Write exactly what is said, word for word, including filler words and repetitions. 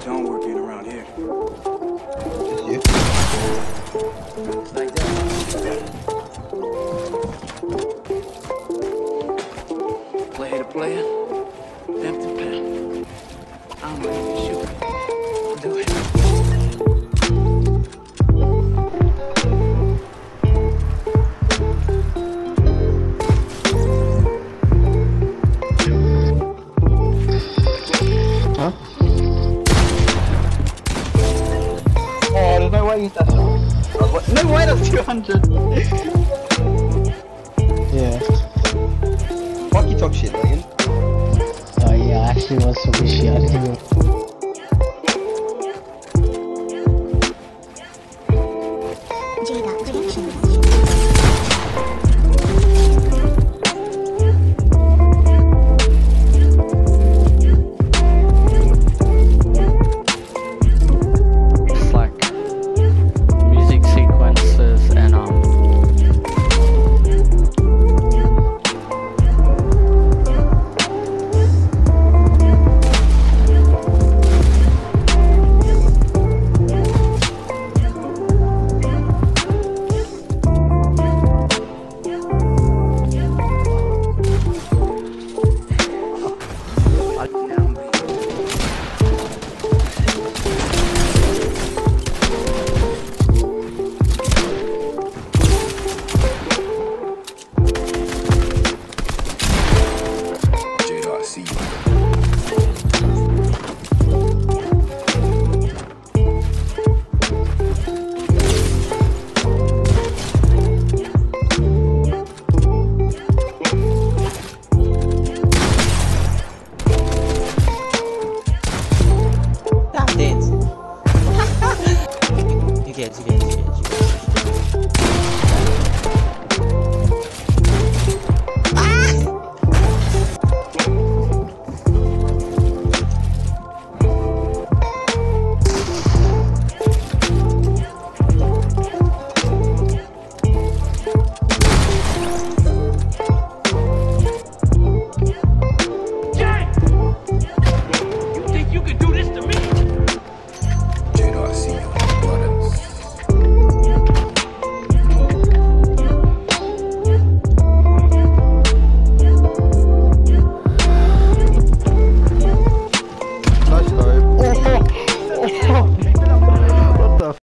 Don't work in around here. You? Like that. Player to player, pimp to pimp. I'm ready to shoot. Do it. Huh? Oh, there's no way he's that shot. No way that's two hundred! Yeah. Fuck you talk shit, Logan. Oh yeah, I actually was so shit. I didn't even